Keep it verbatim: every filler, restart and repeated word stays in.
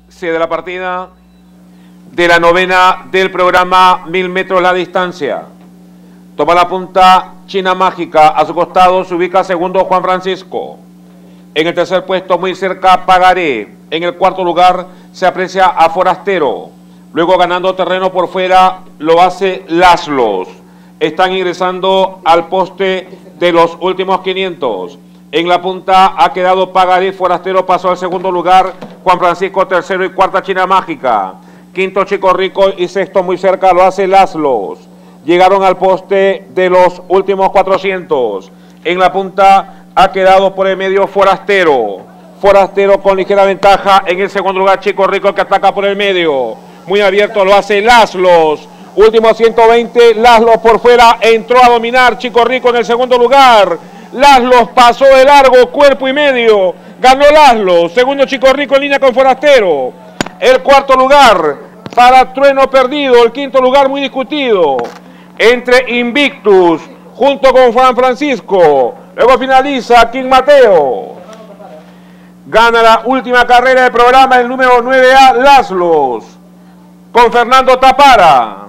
de la partida de la novena del programa mil metros la distancia. Toma la punta China Mágica, a su costado se ubica segundo Juan Francisco. En el tercer puesto, muy cerca, Pagaré. En el cuarto lugar se aprecia a Forastero. Luego, ganando terreno por fuera, lo hace Laszlos. Están ingresando al poste de los últimos quinientos. En la punta ha quedado Pagaré, Forastero pasó al segundo lugar, Juan Francisco tercero y cuarta China Mágica. Quinto Chico Rico y sexto muy cerca lo hace Laszlos. Llegaron al poste de los últimos cuatrocientos. En la punta ha quedado por el medio Forastero. Forastero con ligera ventaja. En el segundo lugar Chico Rico que ataca por el medio. Muy abierto lo hace Laszlos. Último ciento veinte. Laszlos por fuera. Entró a dominar Chico Rico en el segundo lugar. Laszlos pasó de largo, cuerpo y medio. Ganó Laszlos. Segundo Chico Rico en línea con Forastero. El cuarto lugar para Trueno Perdido. El quinto lugar muy discutido entre Invictus junto con Juan Francisco. Luego finaliza King Mateo. Gana la última carrera del programa el número nueve A, Laszlos, con Fernando Tapara.